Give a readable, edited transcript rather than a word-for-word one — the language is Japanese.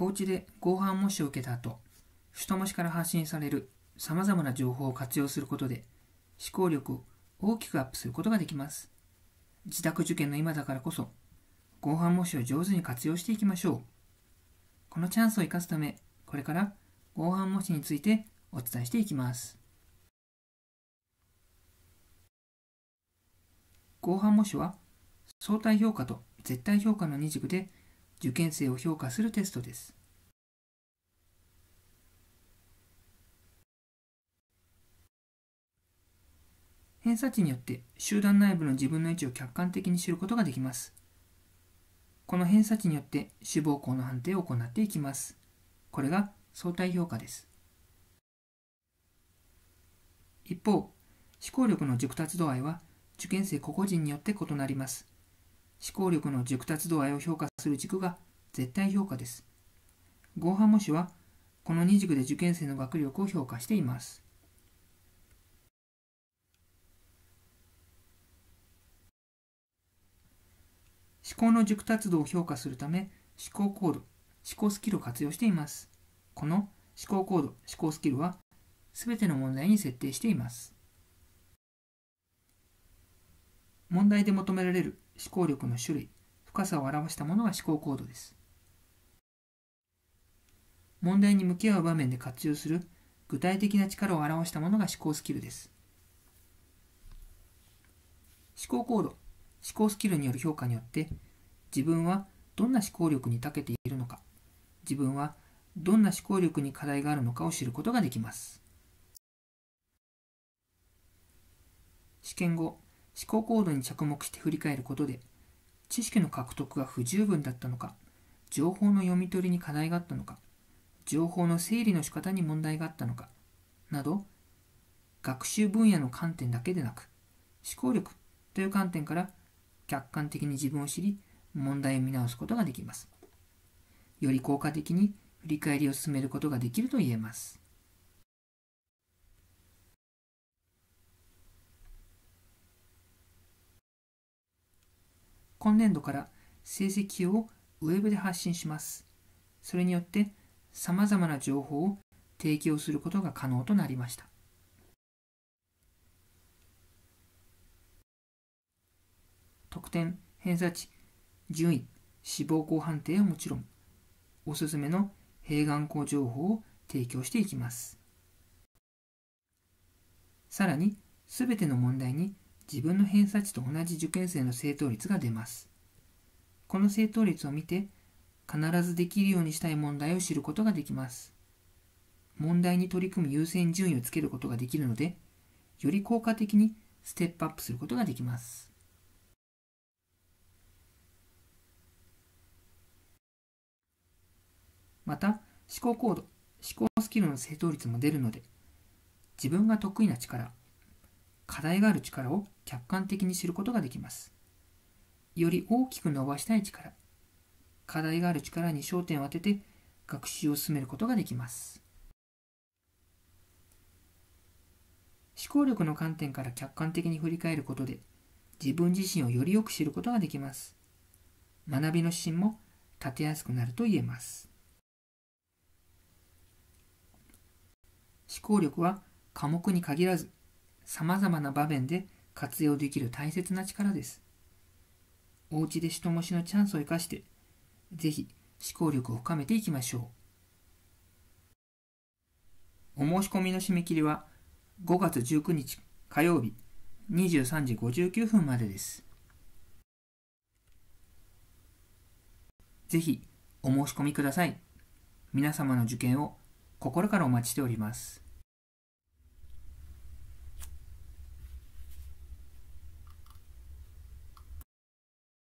おうちで合板模試を受けた後、人模試から発信される様々な情報を活用することで、思考力を大きくアップすることができます。自宅受験の今だからこそ、合板模試を上手に活用していきましょう。このチャンスを生かすため、これから合板模試についてお伝えしていきます。合板模試は、相対評価と絶対評価の2軸で受験生を評価するテストです。偏差値によって集団内部の自分の位置を客観的に知ることができます。この偏差値によって志望校の判定を行っていきます。これが相対評価です。一方、思考力の熟達度合いは受験生個々人によって異なります。思考力の熟達度合いを評価する軸が絶対評価です。合板模試はこの2軸で受験生の学力を評価しています。思考の熟達度を評価するため、思考コード、思考スキルを活用しています。この思考コード、思考スキルはすべての問題に設定しています。問題で求められる思考力の種類、深さを表したものが思考コードです。問題に向き合う場面で活用する具体的な力を表したものが思考スキルです。思考コード、思考スキルによる評価によって、自分はどんな思考力に長けているのか、自分はどんな思考力に課題があるのかを知ることができます。試験後、思考コードに着目して振り返ることで、知識の獲得が不十分だったのか、情報の読み取りに課題があったのか、情報の整理の仕方に問題があったのか、など、学習分野の観点だけでなく、思考力という観点から客観的に自分を知り、問題を見直すことができます。より効果的に振り返りを進めることができると言えます。今年度から成績表をウェブで発信します。それによって様々な情報を提供することが可能となりました。得点、偏差値、順位、志望校判定はもちろん、おすすめの併願校情報を提供していきます。さらに、すべての問題に自分の偏差値と同じ受験生の正答率が出ます。この正答率を見て、必ずできるようにしたい問題を知ることができます。問題に取り組む優先順位をつけることができるので、より効果的にステップアップすることができます。また、思考コード、思考スキルの正答率も出るので、自分が得意な力、課題がある力を客観的に知ることができます。より大きく伸ばしたい力、課題がある力に焦点を当てて学習を進めることができます。思考力の観点から客観的に振り返ることで、自分自身をよりよく知ることができます。学びの指針も立てやすくなると言えます。思考力は科目に限らず、様々な場面で活用できる大切な力です。おうちで人模試のチャンスを生かして、ぜひ思考力を深めていきましょう。お申し込みの締め切りは5月19日火曜日23時59分までです。ぜひお申し込みください。皆様の受験を心からお待ちしております。